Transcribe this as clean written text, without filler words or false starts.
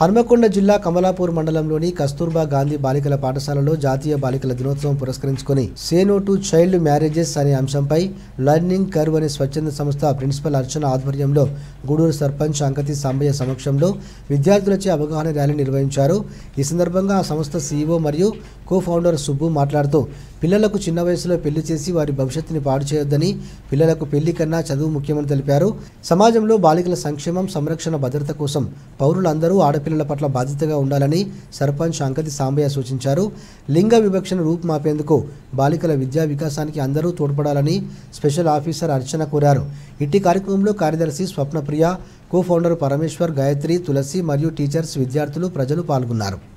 హన్మకొండ జిల్లా కమలాపూర్ మండలంలోని కస్తూర్బా గాంధీ బాలికల పాఠశాలలో జాతీయ బాలికల దినోత్సవం పురస్కరించుకొని say no to child marriages అనే అంశంపై లర్నింగ్ కర్వ్ అనే స్వచ్ఛంద సంస్థ ప్రిన్సిపల్ అర్చన ఆధ్వర్యంలో గూడూరు సర్పంచ్ అంకతి సాంబయ్య సమక్షంలో విద్యార్థులచే అవగాహన ర్యాలీ నిర్వహించారు। ఈ సందర్భంగా ఆ సంస్థ సీఈఓ మరియు కో ఫౌండర్ సుబ్బు మాట్లాడుతూ పిల్లలకు చిన్న వయసులో పెళ్లి చేసి వారి భవిష్యత్తుని పాడు చేయొద్దని, పిల్లలకు పెళ్లి కన్నా చదువు ముఖ్యమని తెలిపారు। సమాజంలో బాలికల సంక్షేమం సంరక్షణ భద్రత కోసం పౌరులందరూ ఆడపిల్లల పట్ల బాధ్యతగా ఉండాలని సర్పంచ్ అంకతి సాంబయ్య సూచించారు। లింగ వివక్షను రూపుమాపేందుకు బాలికల విద్యా వికాసానికి అందరూ తోడ్పడాలని స్పెషల్ ఆఫీసర్ అర్చన కోరారు। ఇట్టి కార్యక్రమంలో కార్యదర్శి స్వప్నప్రియ, కో ఫౌండర్ పరమేశ్వర్, గాయత్రి, తులసి మరియు టీచర్స్, విద్యార్థులు, ప్రజలు పాల్గొన్నారు।